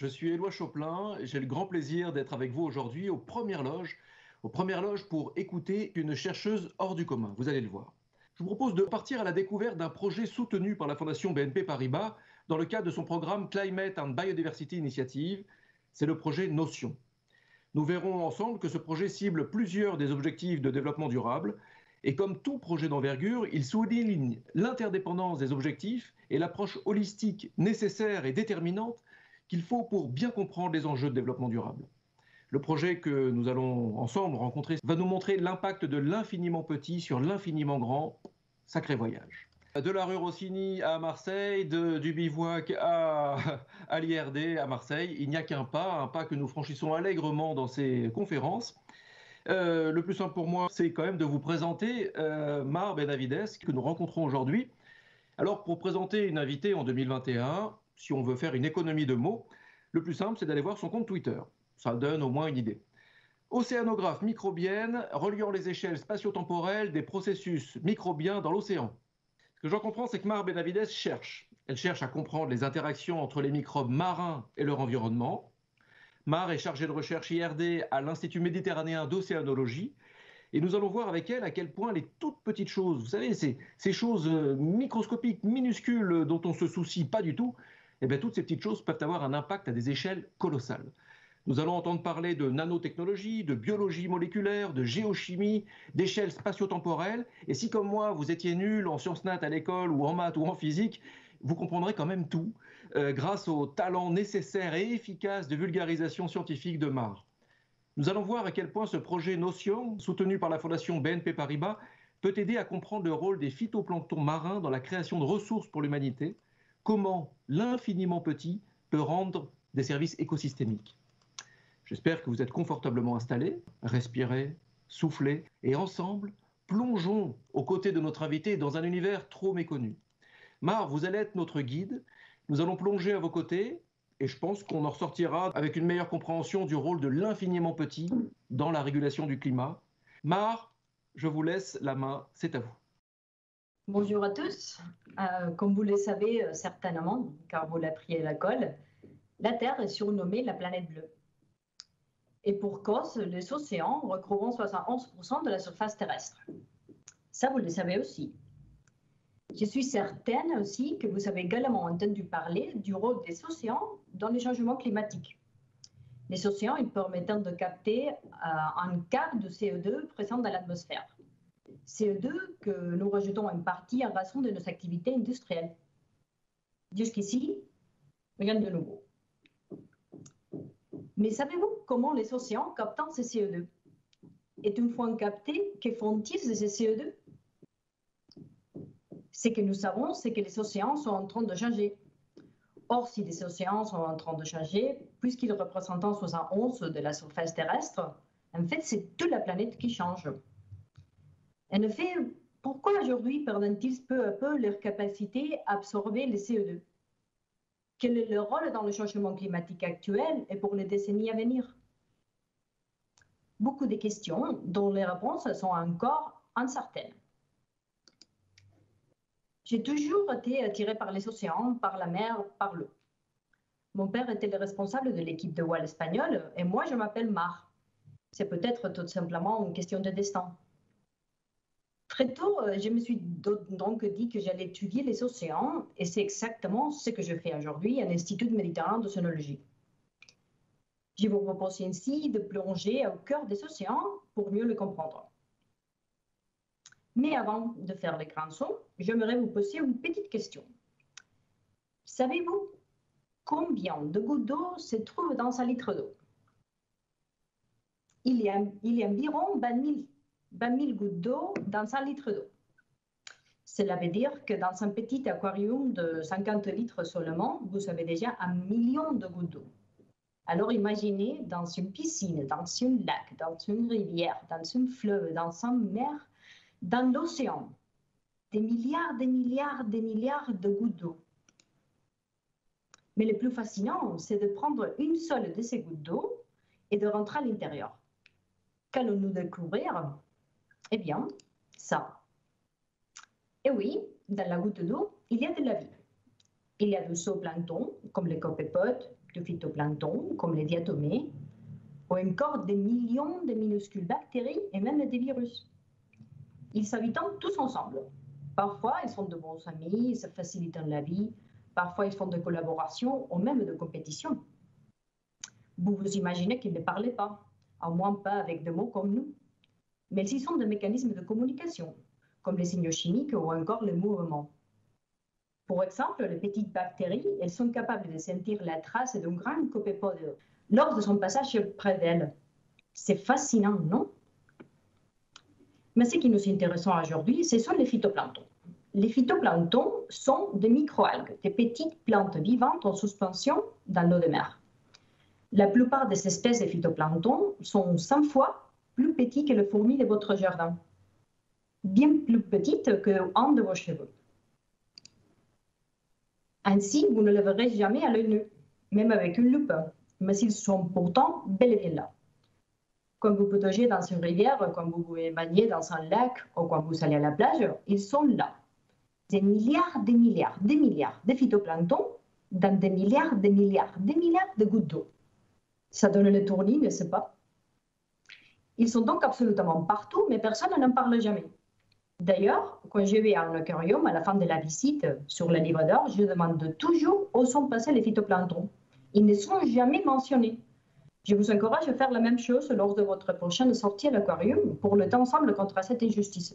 je suis Éloi Chopin et j'ai le grand plaisir d'être avec vous aujourd'hui aux Premières Loges pour écouter une chercheuse hors du commun, vous allez le voir. Je vous propose de partir à la découverte d'un projet soutenu par la Fondation BNP Paribas dans le cadre de son programme Climate and Biodiversity Initiative, c'est le projet Notion. Nous verrons ensemble que ce projet cible plusieurs des objectifs de développement durable et comme tout projet d'envergure, il souligne l'interdépendance des objectifs et l'approche holistique nécessaire et déterminante qu'il faut pour bien comprendre les enjeux de développement durable. Le projet que nous allons ensemble rencontrer va nous montrer l'impact de l'infiniment petit sur l'infiniment grand. Sacré voyage. De la rue Rossini à Marseille, du bivouac à l'IRD à Marseille, il n'y a qu'un pas que nous franchissons allègrement dans ces conférences. Le plus simple pour moi, c'est quand même de vous présenter Mar Benavides, que nous rencontrons aujourd'hui. Alors, pour présenter une invitée en 2021, si on veut faire une économie de mots, le plus simple, c'est d'aller voir son compte Twitter. Ça donne au moins une idée. Océanographe microbienne, reliant les échelles spatio-temporelles des processus microbiens dans l'océan. Ce que j'en comprends, c'est que Mar Benavides cherche. Elle cherche à comprendre les interactions entre les microbes marins et leur environnement. Mar est chargée de recherche IRD à l'Institut méditerranéen d'océanologie. Et nous allons voir avec elle à quel point les toutes petites choses, vous savez, ces choses microscopiques, minuscules, dont on ne se soucie pas du tout, eh bien, toutes ces petites choses peuvent avoir un impact à des échelles colossales. Nous allons entendre parler de nanotechnologie, de biologie moléculaire, de géochimie, d'échelles spatio-temporelles. Et si, comme moi, vous étiez nul en sciences nat à l'école ou en maths ou en physique, vous comprendrez quand même tout grâce au talent nécessaire et efficace de vulgarisation scientifique de Mar. Nous allons voir à quel point ce projet Notion, soutenu par la Fondation BNP Paribas, peut aider à comprendre le rôle des phytoplanctons marins dans la création de ressources pour l'humanité, comment l'infiniment petit peut rendre des services écosystémiques. J'espère que vous êtes confortablement installés, respirez, soufflez, et ensemble, plongeons aux côtés de notre invité dans un univers trop méconnu. Mar, vous allez être notre guide, nous allons plonger à vos côtés, et je pense qu'on en ressortira avec une meilleure compréhension du rôle de l'infiniment petit dans la régulation du climat. Mar, je vous laisse la main, c'est à vous. Bonjour à tous. Comme vous le savez certainement, car vous l'appris à l'école, la Terre est surnommée la planète bleue. Et pour cause, les océans recouvrent 71% de la surface terrestre. Ça, vous le savez aussi. Je suis certaine aussi que vous avez également entendu parler du rôle des océans dans les changements climatiques. Les océans, ils permettent de capter un quart de CO2 présent dans l'atmosphère. CO2 que nous rejetons en partie en raison de nos activités industrielles. Jusqu'ici, rien de nouveau. Mais savez-vous comment les océans captent ces CO2? Et une fois captés, que font-ils de ces CO2? Ce que nous savons, c'est que les océans sont en train de changer. Or, si les océans sont en train de changer, puisqu'ils représentent 71% de la surface terrestre, en fait, c'est toute la planète qui change. En effet, pourquoi aujourd'hui perdent-ils peu à peu leur capacité à absorber le CO2? Quel est leur rôle dans le changement climatique actuel et pour les décennies à venir? Beaucoup de questions dont les réponses sont encore incertaines. J'ai toujours été attirée par les océans, par la mer, par l'eau. Mon père était le responsable de l'équipe de voile espagnole et moi je m'appelle Mar. C'est peut-être tout simplement une question de destin. Très tôt, je me suis donc dit que j'allais étudier les océans et c'est exactement ce que je fais aujourd'hui à l'Institut méditerranéen d'océanologie. Je vous propose ainsi de plonger au cœur des océans pour mieux les comprendre. Mais avant de faire les grands sauts, j'aimerais vous poser une petite question. Savez-vous combien de gouttes d'eau se trouvent dans un litre d'eau? Il y a environ 20 000 gouttes d'eau dans un litre d'eau. Cela veut dire que dans un petit aquarium de 50 litres seulement, vous avez déjà 1 million de gouttes d'eau. Alors imaginez dans une piscine, dans un lac, dans une rivière, dans un fleuve, dans une mer, dans l'océan, des milliards de gouttes d'eau. Mais le plus fascinant, c'est de prendre une seule de ces gouttes d'eau et de rentrer à l'intérieur. Qu'allons-nous découvrir? Eh bien, ça. Et oui, dans la goutte d'eau, il y a de la vie. Il y a du zooplancton, comme les copépodes, de phytoplancton, comme les diatomées, ou encore des millions de minuscules bactéries et même des virus. Ils s'habitent tous ensemble. Parfois, ils sont de bons amis, ils se facilitent la vie. Parfois, ils font de collaborations ou même de compétitions. Vous vous imaginez qu'ils ne parlaient pas, au moins pas avec des mots comme nous. Mais ils sont des mécanismes de communication, comme les signaux chimiques ou encore les mouvements. Pour exemple, les petites bactéries, elles sont capables de sentir la trace d'un grand copépode lors de son passage près d'elles. C'est fascinant, non? Mais ce qui nous intéresse aujourd'hui, ce sont les phytoplanctons. Les phytoplanctons sont des microalgues, des petites plantes vivantes en suspension dans l'eau de mer. La plupart des espèces de phytoplanctons sont 100 fois plus petites que les fourmis de votre jardin, bien plus petites qu'un de vos cheveux. Ainsi, vous ne les verrez jamais à l'œil nu, même avec une loupe, mais ils sont pourtant bel et bien là. Quand vous potagez dans une rivière, quand vous vous baignez dans un lac ou quand vous allez à la plage, ils sont là. Des milliards de phytoplanctons dans des milliards de gouttes d'eau. Ça donne le tournis, n'est-ce pas? Ils sont donc absolument partout, mais personne n'en parle jamais. D'ailleurs, quand je vais à un aquarium, à la fin de la visite, sur le livre d'or, je demande toujours où sont passés les phytoplanctons. Ils ne sont jamais mentionnés. Je vous encourage à faire la même chose lors de votre prochaine sortie à l'aquarium pour lutter ensemble contre cette injustice.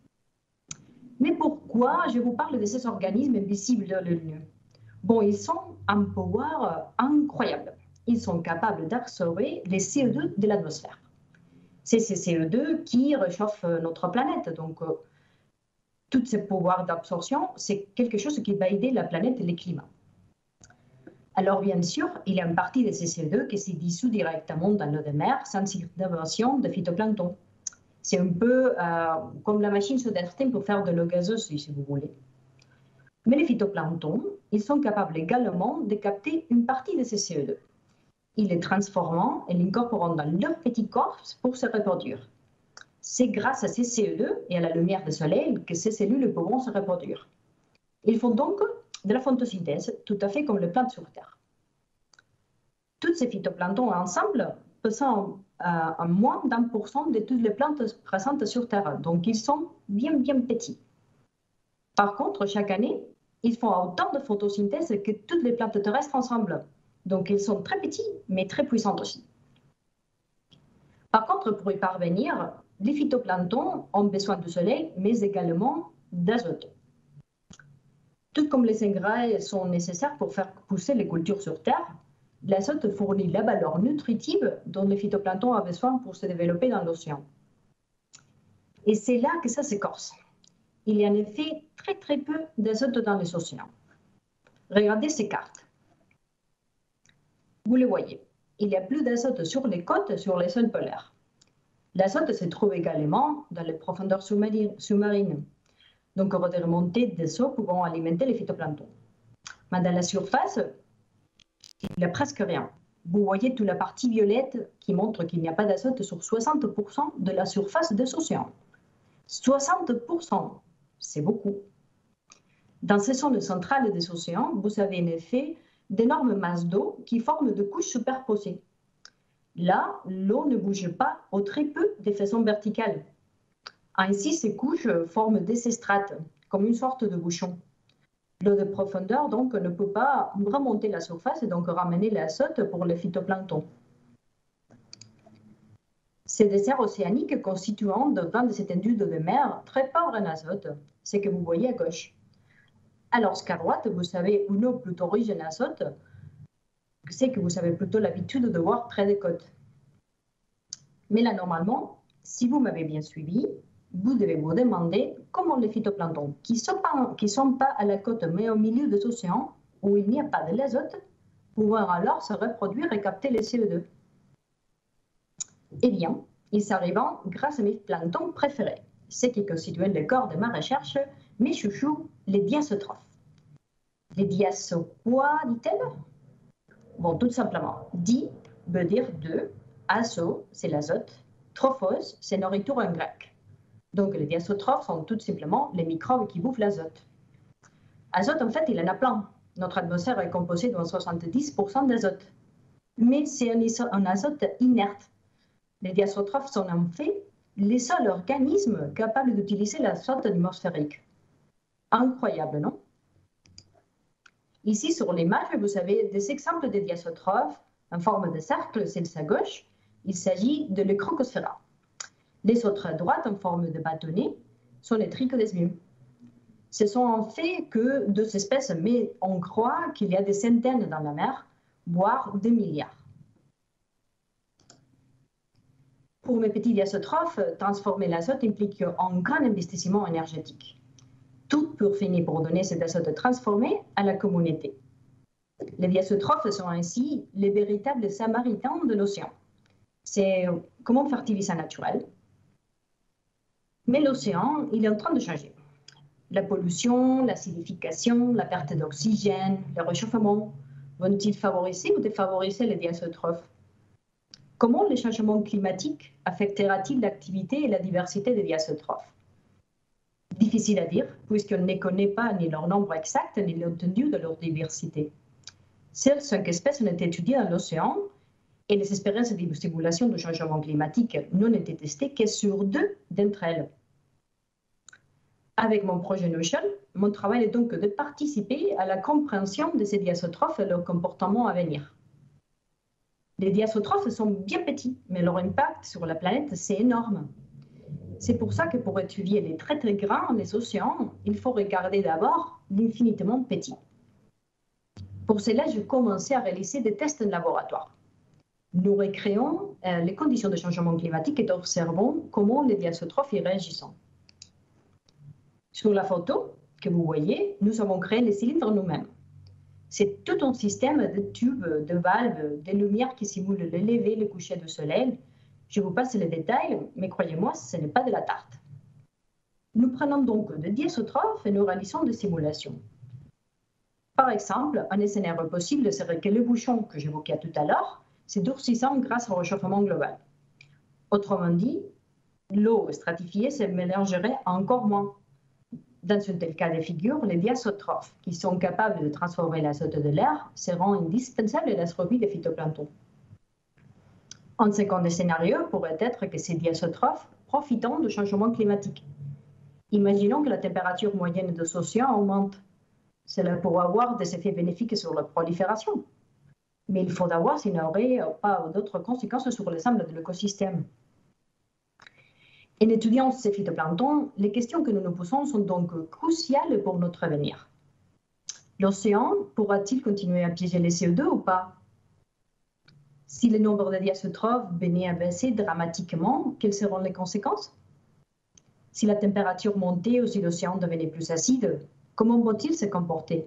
Mais pourquoi je vous parle de ces organismes invisibles de l'œil? Bon, ils ont un pouvoir incroyable. Ils sont capables d'absorber les CO2 de l'atmosphère. C'est ces CO2 qui réchauffent notre planète. Donc, tous ces pouvoirs d'absorption, c'est quelque chose qui va aider la planète et le climat. Alors, bien sûr, il y a une partie de ces CO2 qui se dissout directement dans l'eau de mer sans intervention de phytoplancton. C'est un peu comme la machine SodaStream pour faire de l'eau gazeuse, si vous voulez. Mais les phytoplanctons, ils sont capables également de capter une partie de ces CO2. Ils les transforment et l'incorporent dans leur petit corps pour se reproduire. C'est grâce à ces CO2 et à la lumière du soleil que ces cellules pourront se reproduire. Ils font donc de la photosynthèse, tout à fait comme les plantes sur Terre. Tous ces phytoplanctons ensemble pesant à moins d'1% de toutes les plantes présentes sur Terre. Donc, ils sont bien petits. Par contre, chaque année, ils font autant de photosynthèse que toutes les plantes terrestres ensemble. Donc, ils sont très petits, mais très puissants aussi. Par contre, pour y parvenir, les phytoplanctons ont besoin du soleil, mais également d'azote. Tout comme les engrais sont nécessaires pour faire pousser les cultures sur Terre, l'azote fournit la valeur nutritive dont les phytoplanctons ont besoin pour se développer dans l'océan. Et c'est là que ça s'écorce. Il y a en effet très peu d'azote dans les océans. Regardez ces cartes. Vous le voyez, il y a plus d'azote sur les côtes, sur les zones polaires. L'azote se trouve également dans les profondeurs sous-marines. Donc, des remontées des eaux pouvant alimenter les phytoplanctons. Mais dans la surface, il n'y a presque rien. Vous voyez toute la partie violette qui montre qu'il n'y a pas d'azote sur 60% de la surface des océans. 60%, c'est beaucoup. Dans ces zones centrales des océans, vous avez en effet d'énormes masses d'eau qui forment des couches superposées. Là, l'eau ne bouge pas ou très peu de façon verticale. Ainsi, ces couches forment des strates, comme une sorte de bouchon. L'eau de profondeur, donc, ne peut pas remonter la surface et donc ramener l'azote pour les phytoplanctons. Ces déserts océaniques constituant de grandes étendues de mer très pauvres en azote, ce que vous voyez à gauche. Alors qu'à droite, vous avez une eau plutôt riche en azote, c'est que vous avez plutôt l'habitude de voir près des côtes. Mais là, normalement, si vous m'avez bien suivi, vous devez vous demander comment les phytoplanctons, qui ne sont pas à la côte, mais au milieu des océans, où il n'y a pas de l'azote, pourront alors se reproduire et capter les CO2. Eh bien, ils s'arrivent grâce à mes planctons préférés, ceux qui constituent le corps de ma recherche, mes chouchous, les diazotrophes. Les diazo quoi, dit-elle? Bon, tout simplement, di veut dire deux, azo, c'est l'azote, trophos, c'est nourriture en grec. Donc, les diazotrophes sont tout simplement les microbes qui bouffent l'azote. Azote, en fait, il en a plein. Notre atmosphère est composée de 70% d'azote. Mais c'est un azote inerte. Les diazotrophes sont en fait les seuls organismes capables d'utiliser l'azote atmosphérique. Incroyable, non? Ici, sur l'image, vous avez des exemples de diazotrophes en forme de cercle, celle à gauche. Il s'agit de l'Ecrocosphera. Les autres à droite, en forme de bâtonnet, sont les Trichodesmium. Ce sont en fait que deux espèces, mais on croit qu'il y a des centaines dans la mer, voire des milliards. Pour mes petits diazotrophes, transformer l'azote implique un grand investissement énergétique. Tout pour finir pour donner cet azote transformé à la communauté. Les diazotrophes sont ainsi les véritables samaritains de l'océan. C'est comme un fertilisant naturel. Mais l'océan, il est en train de changer. La pollution, l'acidification, la perte d'oxygène, le réchauffement vont-ils favoriser ou défavoriser les diazotrophes? Comment le changement climatique affectera-t-il l'activité et la diversité des diazotrophes? Difficile à dire, puisqu'on ne connaît pas ni leur nombre exact ni l'étendue de leur diversité. Seules 5 espèces ont été étudiées dans l'océan et les expériences de simulation du changement climatique n'ont été testées que sur 2 d'entre elles. Avec mon projet Notion, mon travail est donc de participer à la compréhension de ces diazotrophes et leur comportement à venir. Les diazotrophes sont bien petits, mais leur impact sur la planète, c'est énorme. C'est pour ça que pour étudier les très très grands, les océans, il faut regarder d'abord l'infinitement petit. Pour cela, j'ai commencé à réaliser des tests en laboratoire. Nous recréons les conditions de changement climatique et observons comment les diazotrophes y réagissent. Sur la photo que vous voyez, nous avons créé les cylindres nous-mêmes. C'est tout un système de tubes, de valves, de lumières qui simulent le lever et le coucher du soleil. Je vous passe les détails, mais croyez-moi, ce n'est pas de la tarte. Nous prenons donc des diazotrophes et nous réalisons des simulations. Par exemple, un scénario possible serait que le bouchon que j'évoquais tout à l'heure se durcissant grâce au réchauffement global. Autrement dit, l'eau stratifiée se mélangerait encore moins. Dans un tel cas de figure, les diazotrophes, qui sont capables de transformer l'azote de l'air, seront indispensables à la survie des phytoplanctons. Un second scénario pourrait être que ces diazotrophes profitent du changement climatique. Imaginons que la température moyenne des océans augmente. Cela pourrait avoir des effets bénéfiques sur la prolifération. Mais il faut voir s'il n'y aurait pas d'autres conséquences sur l'ensemble de l'écosystème. En étudiant ces phytoplanctons, les questions que nous nous posons sont donc cruciales pour notre avenir. L'océan pourra-t-il continuer à piéger les CO2 ou pas? Si le nombre de diazotrophes venait à baisser dramatiquement, quelles seront les conséquences? Si la température montait ou si l'océan devenait plus acide, comment vont-ils se comporter?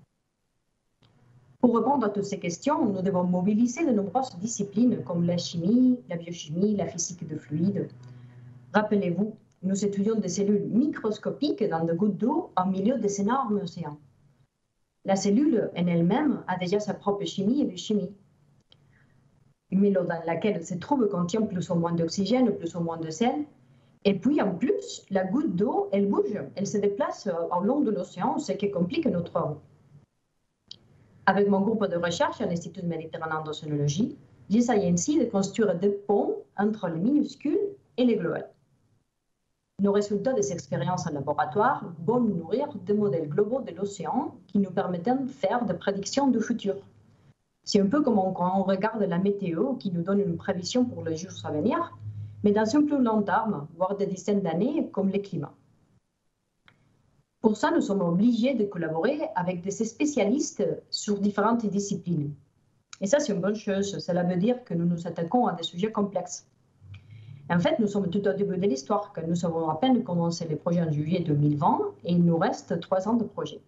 Pour répondre à toutes ces questions, nous devons mobiliser de nombreuses disciplines comme la chimie, la biochimie, la physique de fluides. Rappelez-vous, nous étudions des cellules microscopiques dans des gouttes d'eau au milieu des énormes océans. La cellule en elle-même a déjà sa propre chimie et biochimie. Mais l'eau dans laquelle elle se trouve contient plus ou moins d'oxygène, plus ou moins de sel. Et puis en plus, la goutte d'eau, elle bouge, elle se déplace au long de l'océan, ce qui complique notre eau. Avec mon groupe de recherche à l'Institut méditerranéen d'océanologie, j'essaye ainsi de construire des ponts entre les minuscules et les globales. Nos résultats des expériences en laboratoire vont nous nourrir des modèles globaux de l'océan qui nous permettent de faire des prédictions du futur. C'est un peu comme quand on regarde la météo qui nous donne une prévision pour les jours à venir, mais dans un plus long terme, voire des dizaines d'années, comme le climat. Pour ça, nous sommes obligés de collaborer avec des spécialistes sur différentes disciplines. Et ça, c'est une bonne chose. Cela veut dire que nous nous attaquons à des sujets complexes. En fait, nous sommes tout au début de l'histoire, car nous avons à peine commencé les projets en juillet 2020 et il nous reste 3 ans de projet.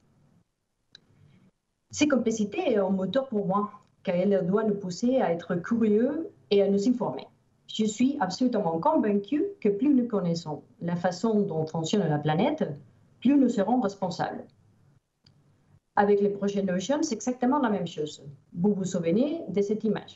Cette complexité est un moteur pour moi, car elle doit nous pousser à être curieux et à nous informer. Je suis absolument convaincue que plus nous connaissons la façon dont fonctionne la planète, plus nous serons responsables. Avec les projets Notion, c'est exactement la même chose. Vous vous souvenez de cette image.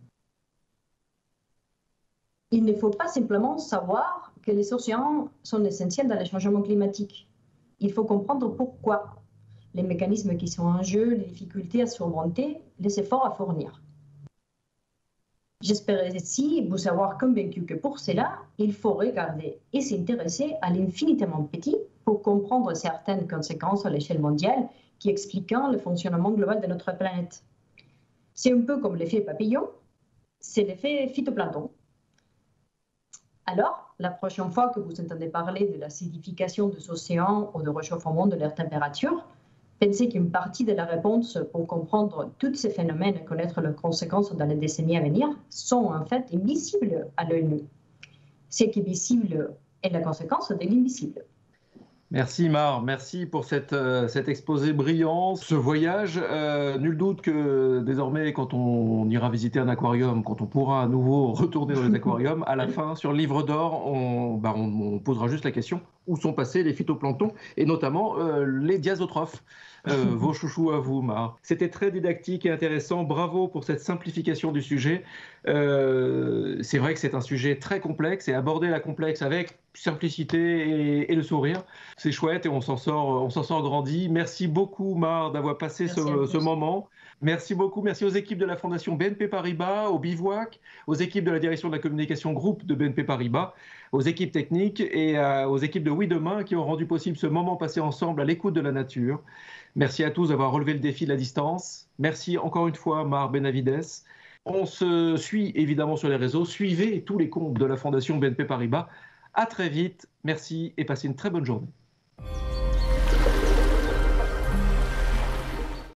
Il ne faut pas simplement savoir que les océans sont essentiels dans le changement climatique. Il faut comprendre pourquoi. les mécanismes qui sont en jeu, les difficultés à surmonter, les efforts à fournir. J'espère ici vous avoir convaincu que pour cela, il faut regarder et s'intéresser à l'infinitément petit pour comprendre certaines conséquences à l'échelle mondiale qui expliquent le fonctionnement global de notre planète. C'est un peu comme l'effet papillon, c'est l'effet phytoplancton. Alors, la prochaine fois que vous entendez parler de l'acidification des océans ou du réchauffement de leur température, pensez qu'une partie de la réponse pour comprendre tous ces phénomènes et connaître leurs conséquences dans les décennies à venir sont en fait invisibles à l'œil nu. Ce qui est visible est la conséquence de l'invisible. Merci Mar, merci pour cet exposé brillant, ce voyage. Nul doute que désormais, quand on ira visiter un aquarium, quand on pourra à nouveau retourner dans les aquariums, à la fin, sur le livre d'or, on posera juste la question où sont passés les phytoplanctons et notamment les diazotrophes. Vos chouchous à vous, Mar. C'était très didactique et intéressant. Bravo pour cette simplification du sujet. C'est vrai que c'est un sujet très complexe et aborder la complexe avec simplicité et le sourire, c'est chouette et on s'en sort grandi. Merci beaucoup, Mar, d'avoir passé ce moment. Merci beaucoup. Merci aux équipes de la Fondation BNP Paribas, au Bivouac, aux équipes de la direction de la communication groupe de BNP Paribas, aux équipes techniques et aux équipes de Oui Demain qui ont rendu possible ce moment passé ensemble à l'écoute de la nature. Merci à tous d'avoir relevé le défi de la distance. Merci encore une fois, Mar Benavides. On se suit évidemment sur les réseaux. Suivez tous les comptes de la Fondation BNP Paribas. À très vite. Merci et passez une très bonne journée.